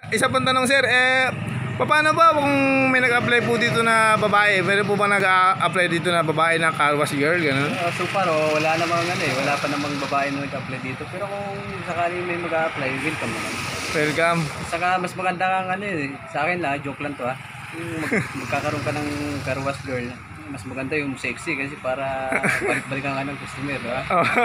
isa pang tanong sir, paano ba kung may nag-apply po dito na babae? Meron po ba nag-apply dito na babae na car wash girl, gano'n? So far, wala namang wala pa namang babae na nag-apply dito. Pero kung sakaling may mag-apply, welcome naman. Welcome. Saka mas maganda kang sa akin lang, joke lang to yung magkakaroon ka ng car wash girl, mas maganda yung sexy kasi para balik-balikan ka ng customer, diba?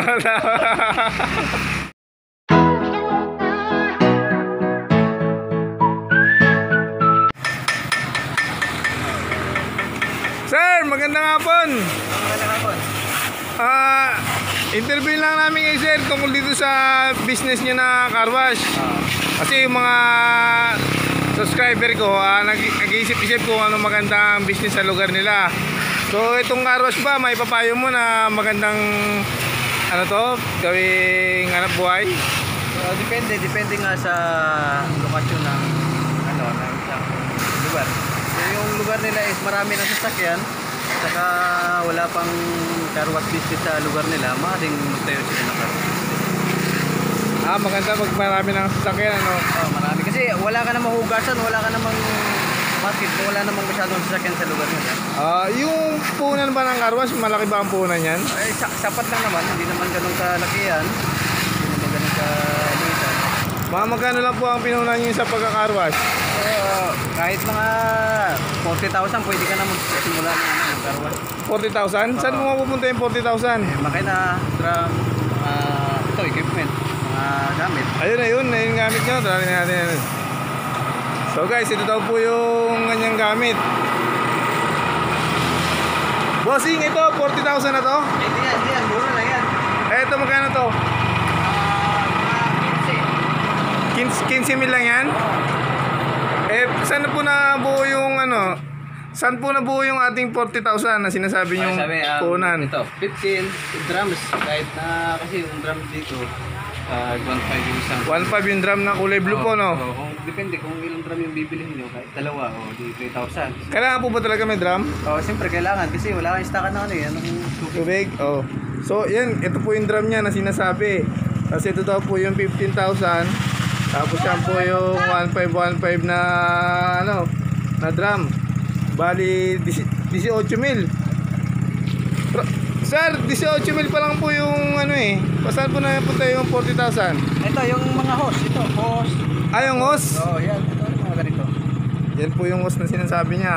Sir, magandang hapon. Magandang hapon. Interview lang namin kayo sir tungkol dito sa business nyo na car wash. Kasi yung mga subscriber ko, nag-iisip-isip kung ano magandang business sa lugar nila. So itong car wash ba, may papayo mo na magandang gawing hanap buhay? Depende nga sa lokasyon ng isang lugar. So yung lugar nila is marami ng sasakyan, saka wala pang car wash business sa lugar nila, maaaring magtayo sila ng car wash. Maganda pag marami ng sasakyan, Marami kasi wala ka namang hugasan, wala ka namang market, wala namang masyadong sasakyan sa lugar nila. Yung punan ba ng car wash, malaki ba ang punan yan? Sapat lang naman, hindi naman ganun kalaki yan, hindi naman ganun kalitan. Magkano lang po ang pinunan nyo sa pagka-car wash? Kahit mga 40,000 pwede ka na magsimula ng car wash. 40,000? Saan mo mapupunta yung 40,000? Makina, drum, equipment, mga gamit. Ayun yung gamit nyo. Taranin natin yan. So guys, ito daw po yung kanyang gamit. Bossing, ito 40,000 na to? Hindi yan, mura lang yan. Ito magkano to? 15 mil lang yan? Saan po nabuo yung saan po nabuo yung ating 40,000 na sinasabi yung punan? Ito, 15 drums. Kahit na kasi yung drum dito, 1.5 yung isang. 1.5 yung drum na kulay blue po, no? Depende kung ilang drum yung bibilihin nyo. Kahit dalawa, di 3,000. Kailangan po ba talaga may drum? Siyempre kailangan kasi wala kang stockan na anong tubig. So, yan, ito po yung drum niya na sinasabi. Kasi ito daw po yung 15,000. Tapos yan po yung 1.5 na na drum. Bali 18 mil. Sir, 18 mil pa lang po yung Saan po na punta yung 40,000? Ito yung mga hose, hose. Yung hose? Yan, ito yung mga ganito. Yan po yung hose na sinasabi niya.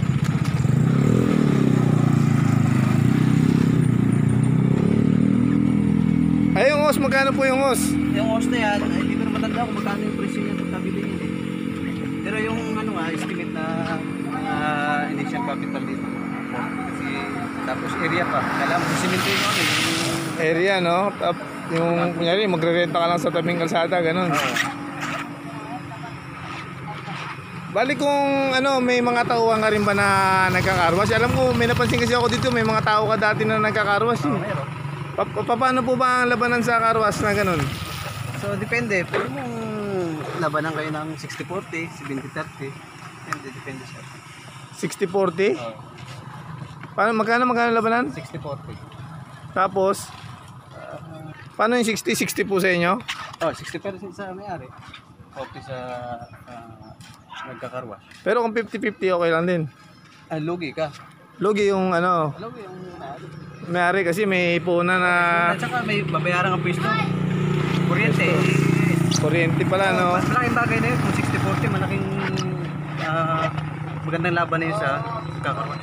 Yung hose, magkano po yung hose? Yung hose na yan, hindi ko na matanda kung magkano yung presyo niya kung nabili niya. Pero yung estimate na initial capital dito. Kasi tapos area pa. Kailangan mo simento yung area, no? Yung kunyari, magre-renta ka lang sa tabing kalsada, ganun. Bali kung may mga tauhan ka rin ba na nagkakarwas? Alam ko, may napansin kasi ako dito, may mga tao ka dati na nagkakarwas. Meron. Paano po ba ang labanan sa karwas na ganun? So depende, pwede mong labanan kayo ng 60-40, 70-30. Depende siya. 60-40? Magkano labanan? 60-40. Tapos, paano yung 60-60 po sa inyo? 60% sa may-ari. 40 sa nagkakarwas. Pero kung 50-50 okay lang din? Lugi ka. Lugi yung Lugi yung may-ari kasi may puna na... At saka may babayaran ang pwesto. Kuryente. Kuryente pala, no? Mas malaking bagay na yun. Kung 60-40, malaking magandang laban na yun sa kakarwas.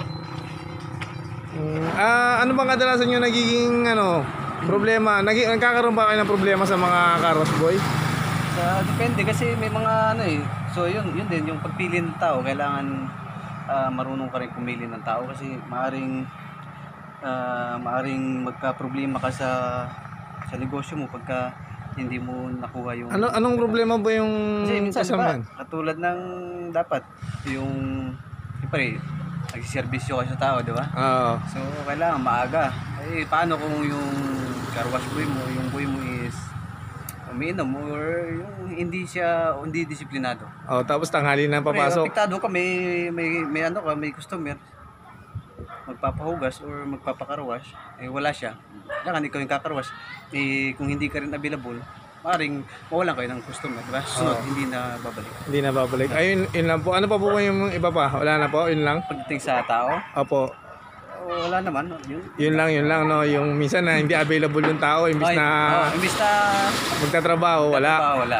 Ano bang kadalasan yung nagiging problema? Nagkakaroon ba kayo ng problema sa mga carwash boy? Depende kasi may mga So yun din yung pagpili ng tao. Kailangan marunong ka rin pumili ng tao kasi maaring magka-problema ka sa negosyo mo pagka hindi mo nakuha yung... Anong problema ba yung kasi minsan kasama? Katulad ng dapat yung siyempre nagsiservisyo ka sa tao, di ba? So kailangan maaga. Paano kung yung car wash boy mo, yung boy mo is umiinom or yung hindi disiplinado. Tapos tanghali na papasok. Apektado ka, may customer magpapahugas or magpapakarwash, wala siya. Kailangan ikaw yung kakarwash. Kung hindi ka rin available, maaaring mawalan kayo ng customer, diba? Sunod, hindi na babalik. Hindi na babalik. Ayun, yun lang po. Ano pa po yung iba pa? Wala na po? Yun lang? Pagdating sa tao, Opo. wala naman. Yun. Yun lang, no? Yung minsan na hindi available yung tao, imbis na imbis na magtatrabaho, wala. wala.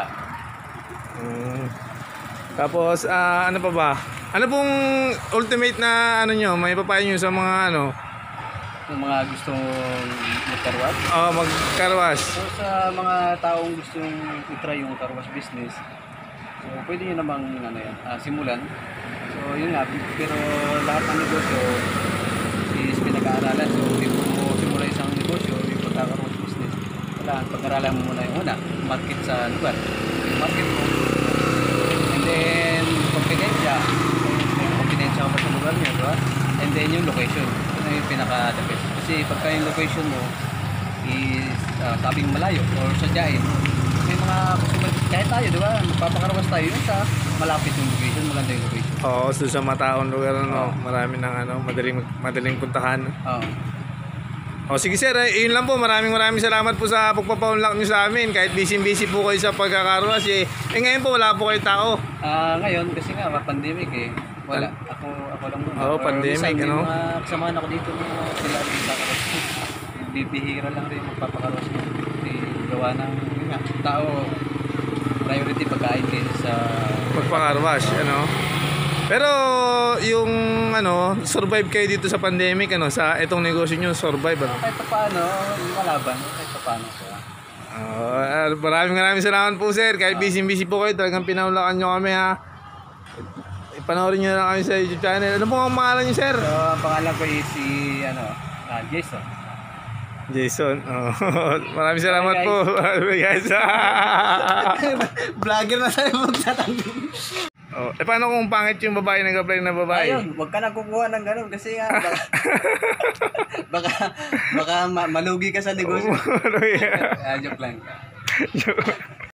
Tapos, ano pa ba? Ano pong ultimate na ano nyo? May papayo nyo sa mga ano? Yung mga gustong magkarwas. Magkarwas. So sa mga taong gustong i-try yung carwash business, so pwede nyo namang simulan. So yun nga, pero lahat ng negosyo is pinag-aaralan. So hindi mo simula isang negosyo, yung pagka-carwash business, kailangan pag-aralan mo muna yung una, market sa lugar. Yung market mo, and then kompetensya ka pa sa lugar nyo, diba? And then yung location, yun yung pinaka-the best. Kasi pagka yung location mo is sabing malayo or sadyain, may mga customer, kahit tayo, diba? Magpapakarwas tayo yun sa malapit yung location, maganda yung location. Oo, so sa mataon lugar, no? Marami ng madaling puntahan. Sige sir, yun lang po. Maraming salamat po sa pagpapaunlak nyo sa amin. Kahit busy po kayo sa pagkakarwas ngayon po wala po kayo tao. Ngayon kasi nga pandemic wala. Ako lang muna. Oo, pandemic, ano? Mga kasamahan ako dito na sila rin kakarwas. Bibihira lang rin magpapakarwas ko. Gawa ng yun nga, tao priority pagkain din sa pagpakarwas, ano? Pero yung survive kayo dito sa pandemic, sa itong negosyo nyo, survive, ano? Kahit pa paano, malaban, kahit pa paano. Maraming salamat po sir. Kahit busy po kayo, talagang pinaulakan nyo kami, ha. Ipanoorin nyo na kami sa YouTube channel. Ano po ang pangalan nyo sir? So ang pangalan ko is si Jason. Maraming salamat po guys. Vlogger na tayo magtatanggol. Paano kung pangit yung babae nag-apply na babae? Ayun, huwag ka na kukuha ng ganun kasi baka malugi ka sa negosyo. Joke lang.